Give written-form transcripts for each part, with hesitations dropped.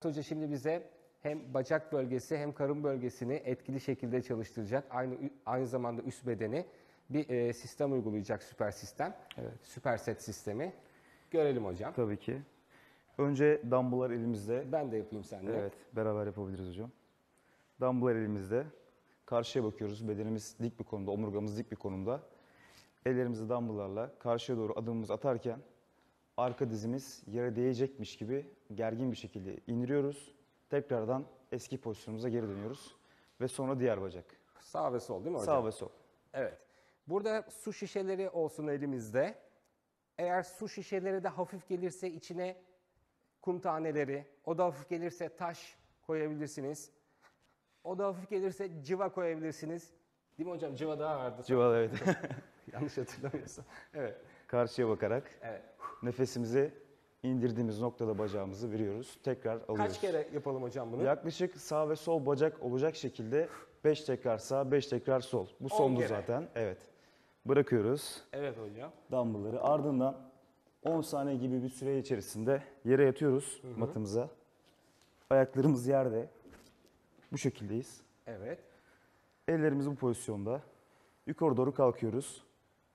Hoca şimdi bize hem bacak bölgesi hem karın bölgesini etkili şekilde çalıştıracak. Aynı zamanda üst bedeni bir sistem uygulayacak, süper sistem. Evet. Süper set sistemi. Görelim hocam. Tabii ki. Önce dumbbell'lar elimizde. Ben de yapayım seninle. Evet, beraber yapabiliriz hocam. Dumbbell'lar elimizde. Karşıya bakıyoruz. Bedenimiz dik bir konumda, omurgamız dik bir konumda. Ellerimizi dumbbell'larla karşıya doğru adımımızı atarken arka dizimiz yere değecekmiş gibi gergin bir şekilde indiriyoruz. Tekrardan eski pozisyonumuza geri dönüyoruz. Ve sonra diğer bacak. Sağ ve sol değil mi hocam? Sağ ve sol. Evet. Burada su şişeleri olsun elimizde. Eğer su şişeleri de hafif gelirse içine kum taneleri, o da hafif gelirse taş koyabilirsiniz. O da hafif gelirse civa koyabilirsiniz. Değil mi hocam? Civa daha ağırdı. Civa, evet. Yanlış hatırlamıyorsam. Evet. Karşıya bakarak Evet. nefesimizi indirdiğimiz noktada bacağımızı veriyoruz. Tekrar alıyoruz. Kaç kere yapalım hocam bunu? Yaklaşık sağ ve sol bacak olacak şekilde 5 tekrar sağ, 5 tekrar sol. Bu sondu kere. zaten. Evet. Bırakıyoruz Evet hocam. dumbbell'ları. Ardından 10 saniye gibi bir süre içerisinde yere yatıyoruz matımıza. Ayaklarımız yerde. Bu şekildeyiz. Evet. Ellerimiz bu pozisyonda. Yukarı doğru kalkıyoruz.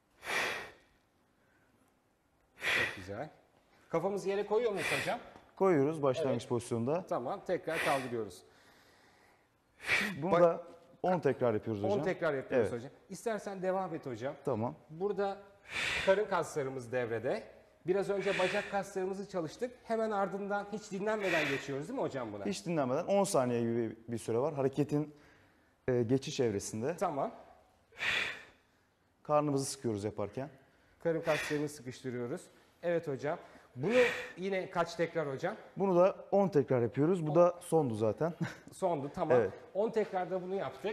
Çok güzel. Kafamızı yere koyuyor muyuz hocam? Koyuyoruz başlangıç Evet. pozisyonda. Tamam. Tekrar kaldırıyoruz. Bunu da 10 tekrar yapıyoruz hocam. 10 tekrar yapıyoruz Evet. hocam. İstersen devam et hocam. Tamam. Burada karın kaslarımız devrede. Biraz önce bacak kaslarımızı çalıştık. Hemen ardından hiç dinlenmeden geçiyoruz değil mi hocam buna? Hiç dinlenmeden 10 saniye gibi bir süre var. Hareketin geçiş evresinde. Tamam. Karnımızı sıkıyoruz yaparken. Karın kaslarını sıkıştırıyoruz. Evet hocam. Bunu yine kaç tekrar hocam? Bunu da 10 tekrar yapıyoruz. Bu da sondu zaten. Sondu tamam. Evet. 10 tekrarda bunu yaptık.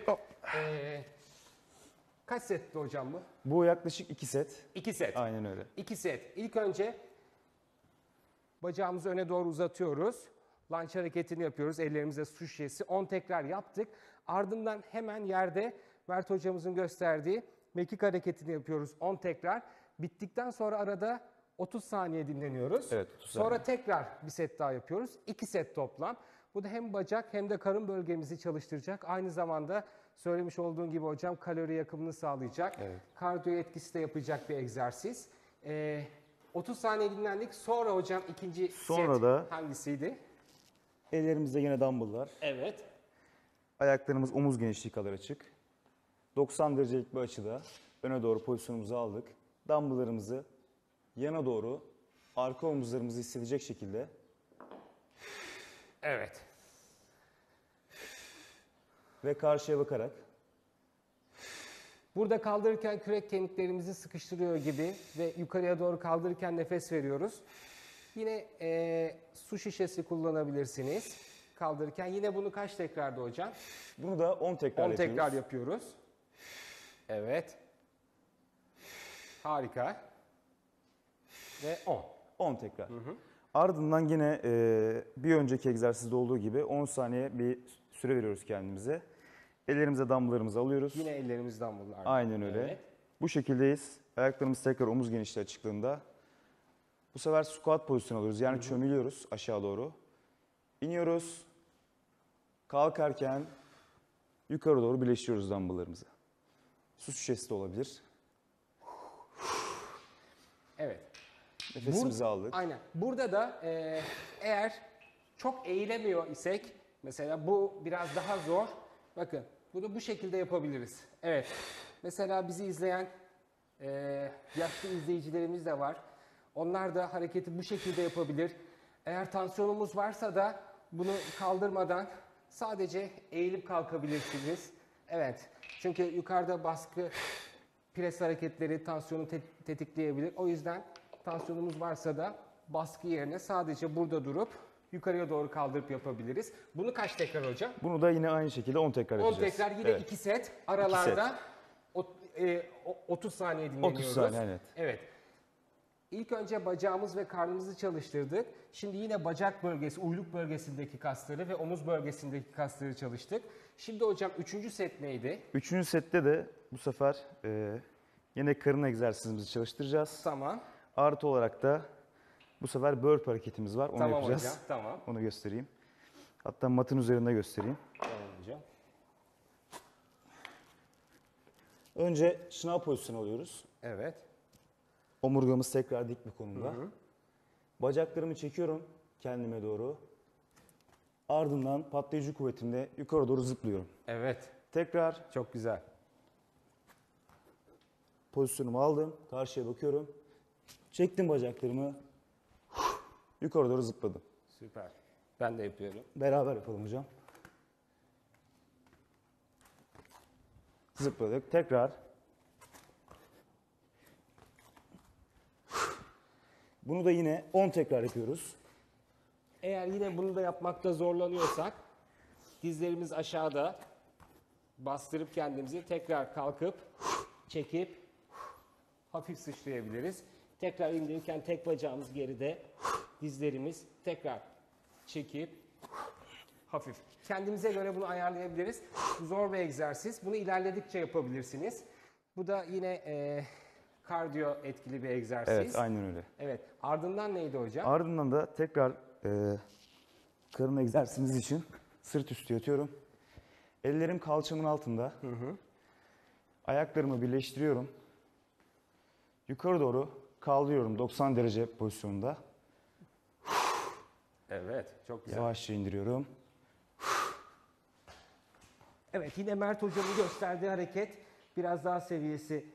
Kaç setti hocam bu? Bu yaklaşık 2 set. 2 set. Aynen öyle. 2 set. İlk önce bacağımızı öne doğru uzatıyoruz. Lunge hareketini yapıyoruz. Ellerimizde su şişesi. 10 tekrar yaptık. Ardından hemen yerde Mert hocamızın gösterdiği mekik hareketini yapıyoruz. 10 tekrar. Bittikten sonra arada 30 saniye dinleniyoruz. Evet, 30 saniye. Sonra tekrar bir set daha yapıyoruz. 2 set toplam. Bu da hem bacak hem de karın bölgemizi çalıştıracak. Aynı zamanda söylemiş olduğun gibi hocam kalori yakımını sağlayacak. Evet. Kardiyo etkisi de yapacak bir egzersiz. 30 saniye dinlendik. Sonra hocam ikinci Sonra set da hangisiydi? ellerimizde yine dumbbell'lar. Evet. Ayaklarımız omuz genişliği kadar açık. 90 derecelik bir açıda öne doğru pozisyonumuzu aldık. Dumbbell'larımızı yana doğru arka omuzlarımızı hissedecek şekilde Evet. ve karşıya bakarak Burada kaldırırken kürek kemiklerimizi sıkıştırıyor gibi ve yukarıya doğru kaldırırken nefes veriyoruz. Yine su şişesi kullanabilirsiniz kaldırırken. Yine bunu kaç tekrarda hocam? bunu da 10 tekrar 10 yapıyoruz. tekrar yapıyoruz. Evet. Harika. Ve 10. 10 tekrar. Ardından yine bir önceki egzersizde olduğu gibi 10 saniye bir süre veriyoruz kendimize. Ellerimize dumbbelllarımızı alıyoruz. Yine ellerimizden bunlar. Aynen öyle. Evet. Bu şekildeyiz. Ayaklarımız tekrar omuz genişliği açıklığında. Bu sefer squat pozisyonu alıyoruz. Yani çömülüyoruz aşağı doğru. İniyoruz. Kalkarken yukarı doğru birleştiriyoruz dumbbelllarımızı. Su şişesi de olabilir. Evet. Nefesimizi aldık. Aynen. Burada da eğer çok eğilemiyor isek, mesela bu biraz daha zor. Bakın bunu bu şekilde yapabiliriz. Evet. Mesela bizi izleyen yaşlı izleyicilerimiz de var. Onlar da hareketi bu şekilde yapabilir. Eğer tansiyonumuz varsa da bunu kaldırmadan sadece eğilip kalkabilirsiniz. Evet. Çünkü yukarıda baskı, pres hareketleri tansiyonu tetikleyebilir. O yüzden tansiyonumuz varsa da baskı yerine sadece burada durup yukarıya doğru kaldırıp yapabiliriz. Bunu kaç tekrar hocam? Bunu da yine aynı şekilde 10 tekrar 10 yapacağız. tekrar yine Evet. 2 set. Aralarda 30 saniye dinleniyoruz. 30 saniye, evet. Evet. İlk önce bacağımız ve karnımızı çalıştırdık. Şimdi yine bacak bölgesi, uyluk bölgesindeki kasları ve omuz bölgesindeki kasları çalıştık. Şimdi hocam 3. set neydi? 3. sette de bu sefer yine karın egzersizimizi çalıştıracağız. Tamam. Artı olarak da bu sefer burp hareketimiz var. Onu Tamam yapacağız. hocam, tamam. Onu göstereyim. Hatta matın üzerinde göstereyim. Tamam hocam. Önce şınav pozisyonu alıyoruz. Evet. Omurgamız tekrar dik bir konumda. Bacaklarımı çekiyorum kendime doğru. Ardından patlayıcı kuvvetimle yukarı doğru zıplıyorum. Evet. Tekrar Çok güzel. pozisyonumu aldım. Karşıya bakıyorum. Çektim bacaklarımı. Yukarı doğru zıpladım. Süper. Ben de yapıyorum. Beraber yapalım hocam. Zıpladık. Tekrar. Bunu da yine 10 tekrar yapıyoruz. Eğer yine bunu da yapmakta zorlanıyorsak dizlerimiz aşağıda bastırıp kendimizi tekrar kalkıp çekip hafif sıçrayabiliriz. Tekrar indirirken tek bacağımız geride, dizlerimiz tekrar çekip hafif. Kendimize göre bunu ayarlayabiliriz. Bu zor bir egzersiz. Bunu ilerledikçe yapabilirsiniz. Bu da yine kardiyo etkili bir egzersiz. Evet, aynen öyle. Evet. Ardından neydi hocam? Ardından da tekrar karın egzersizimiz için sırt üstü yatıyorum. Ellerim kalçamın altında. Ayaklarımı birleştiriyorum. Yukarı doğru kaldırıyorum 90 derece pozisyonunda. Evet, çok güzel. Yavaşça indiriyorum. Evet, yine Mert hocamın gösterdiği hareket biraz daha seviyesi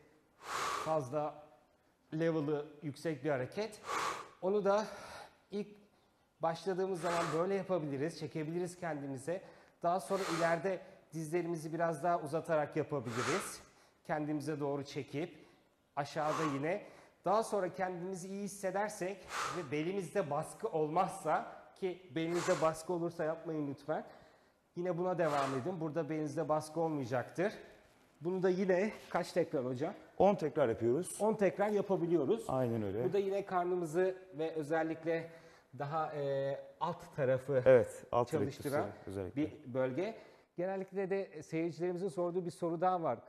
fazla level'ı yüksek bir hareket. Onu da ilk başladığımız zaman böyle yapabiliriz, çekebiliriz kendimize. Daha sonra ileride dizlerimizi biraz daha uzatarak yapabiliriz. Kendimize doğru çekip aşağıda yine. Daha sonra kendimizi iyi hissedersek ve belimizde baskı olmazsa, ki belinizde baskı olursa yapmayın lütfen. Yine buna devam edin. Burada belinizde baskı olmayacaktır. Bunu da yine kaç tekrar hocam? 10 tekrar yapıyoruz. 10 tekrar yapabiliyoruz. Aynen öyle. Bu da yine karnımızı ve özellikle daha alt tarafı Evet, alt çalıştıran rektusu özellikle. bir bölge. Genellikle de seyircilerimizin sorduğu bir soru daha var.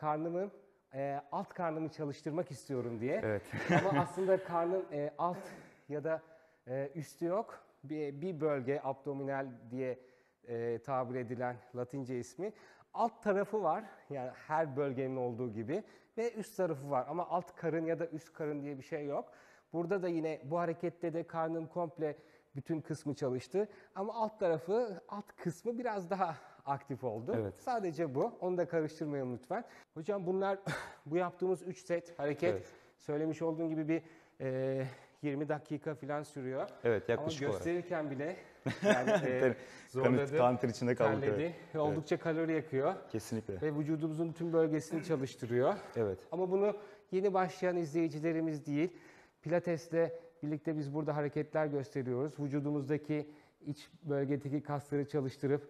Alt karnımı çalıştırmak istiyorum diye. Evet. Ama aslında karnın alt ya da üstü yok. Bir bölge, abdominal diye tabir edilen Latince ismi. Alt tarafı var, yani her bölgenin olduğu gibi, ve üst tarafı var. Ama alt karın ya da üst karın diye bir şey yok. Burada da yine bu harekette de karnın komple bütün kısmı çalıştı. Ama alt kısmı biraz daha aktif oldu. Evet. Sadece bu. Onu da karıştırmayalım lütfen. Hocam bunlar bu yaptığımız 3 set hareket, Evet. söylemiş olduğum gibi bir 20 dakika falan sürüyor. Evet, yaklaşık Ama olarak. gösterirken bile yani zorladı, Kan ter içinde kaldık. terledi Evet. ve oldukça kalori yakıyor. Kesinlikle. Ve vücudumuzun tüm bölgesini çalıştırıyor. Evet. Ama bunu yeni başlayan izleyicilerimiz değil, Pilates'le birlikte biz burada hareketler gösteriyoruz. Vücudumuzdaki iç bölgedeki kasları çalıştırıp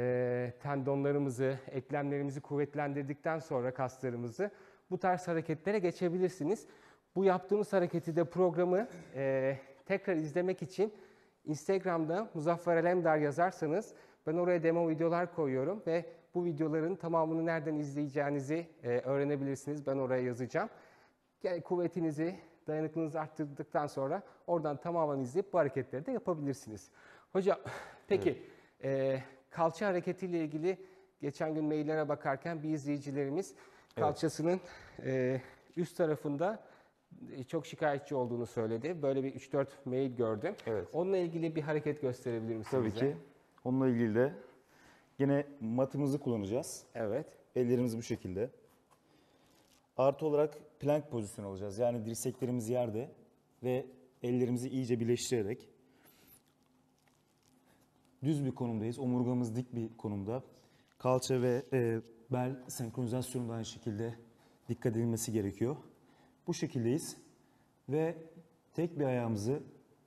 tendonlarımızı, eklemlerimizi kuvvetlendirdikten sonra kaslarımızı bu tarz hareketlere geçebilirsiniz. Bu yaptığımız hareketi de programı tekrar izlemek için Instagram'da Muzaffer Alemdar yazarsanız ben oraya demo videolar koyuyorum ve bu videoların tamamını nereden izleyeceğinizi öğrenebilirsiniz. Ben oraya yazacağım. Yani kuvvetinizi, dayanıklılığınızı arttırdıktan sonra oradan tamamen izleyip bu hareketleri de yapabilirsiniz. Hocam, peki kalça hareketiyle ilgili geçen gün maillere bakarken bir izleyicilerimiz kalçasının üst tarafında çok şikayetçi olduğunu söyledi. Böyle bir 3-4 mail gördüm. Evet. Onunla ilgili bir hareket gösterebilir misiniz? Tabii bize? ki. Onunla ilgili de yine matımızı kullanacağız. Evet. Ellerimiz bu şekilde. Artı olarak plank pozisyonu alacağız. Yani dirseklerimiz yerde ve ellerimizi iyice birleştirerek düz bir konumdayız. Omurgamız dik bir konumda. Kalça ve bel senkronizasyonu da aynı şekilde dikkat edilmesi gerekiyor. Bu şekildeyiz ve tek bir ayağımızı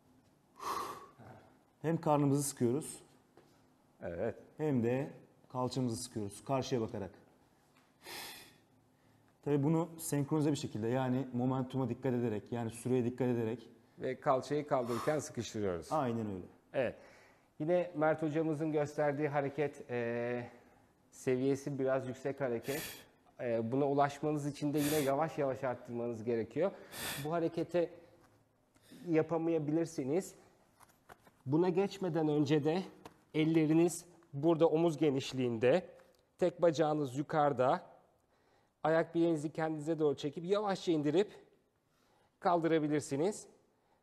hem karnımızı sıkıyoruz Evet. hem de kalçamızı sıkıyoruz karşıya bakarak. Tabii bunu senkronize bir şekilde, yani momentuma dikkat ederek, yani süreye dikkat ederek. Ve kalçayı kaldırırken sıkıştırıyoruz. Aynen öyle. Evet. Yine Mert hocamızın gösterdiği hareket seviyesi biraz yüksek hareket. Buna ulaşmanız için de yine yavaş yavaş arttırmanız gerekiyor. Bu hareketi yapamayabilirsiniz. Buna geçmeden önce de elleriniz burada omuz genişliğinde. Tek bacağınız yukarıda. Ayak bileğinizi kendinize doğru çekip yavaşça indirip kaldırabilirsiniz.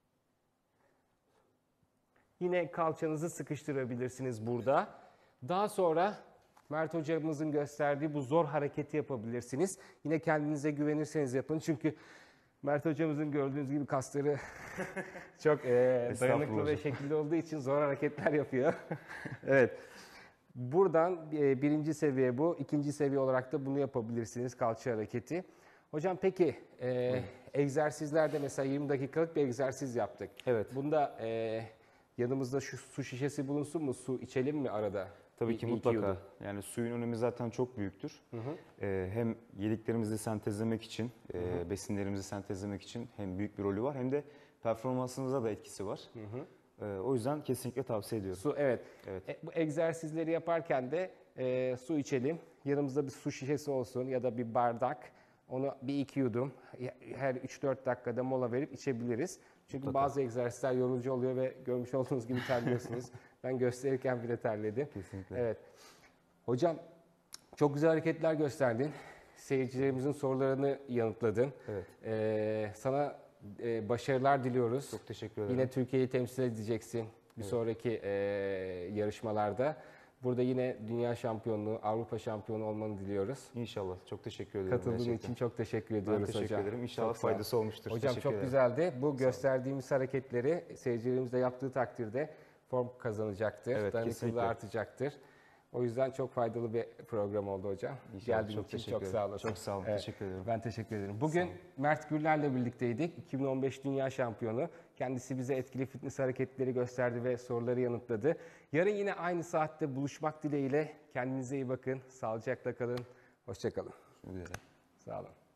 Yine kalçanızı sıkıştırabilirsiniz burada. Daha sonra Mert hocamızın gösterdiği bu zor hareketi yapabilirsiniz. Yine kendinize güvenirseniz yapın. Çünkü Mert hocamızın gördüğünüz gibi kasları çok dayanıklı ve şekilli olduğu için zor hareketler yapıyor. Evet. Buradan birinci seviye bu. İkinci seviye olarak da bunu yapabilirsiniz, kalça hareketi. Hocam peki egzersizlerde mesela 20 dakikalık bir egzersiz yaptık. Evet. Bunda yanımızda şu su şişesi bulunsun mu? Su içelim mi arada? Tabii ki Bir iki mutlaka. yudum. Yani suyun önemi zaten çok büyüktür. Hem yediklerimizi sentezlemek için, besinlerimizi sentezlemek için hem büyük bir rolü var hem de performansımıza da etkisi var. O yüzden kesinlikle tavsiye ediyorum. Su, evet. Evet. Bu egzersizleri yaparken de su içelim. Yanımızda bir su şişesi olsun ya da bir bardak. Onu bir iki yudum her 3-4 dakikada mola verip içebiliriz. Çünkü Mutlaka. bazı egzersizler yorucu oluyor ve görmüş olduğunuz gibi terliyorsunuz. Ben gösterirken bile terledim. Kesinlikle. Evet. Hocam çok güzel hareketler gösterdin. Seyircilerimizin sorularını yanıtladın. Evet. Sana başarılar diliyoruz. Çok teşekkür ederim. Yine Türkiye'yi temsil edeceksin bir sonraki yarışmalarda. Burada yine dünya şampiyonluğu, Avrupa şampiyonu olmanı diliyoruz. İnşallah. Çok teşekkür ederim. Katıldığın gerçekten. için çok teşekkür ediyoruz Ben teşekkür hocam. ederim. İnşallah Çok sağ ol. faydası olmuştur. Hocam Teşekkür çok ederim. güzeldi. Bu gösterdiğimiz hareketleri seyircilerimiz de yaptığı takdirde form kazanacaktır. Evet, Dayanıklılığı kesinlikle. artacaktır. O yüzden çok faydalı bir program oldu hocam. İnşallah. Geldiğin için teşekkür çok ederim. sağ olasın. Çok sağ olun. Evet. Teşekkür ederim. Ben teşekkür ederim. Bugün Mert Gürler'le birlikteydik. 2015 Dünya Şampiyonu. Kendisi bize etkili fitness hareketleri gösterdi ve soruları yanıtladı. Yarın yine aynı saatte buluşmak dileğiyle. Kendinize iyi bakın. Sağlıcakla kalın. Hoşça kalın. Görüşmek üzere. Sağ olun.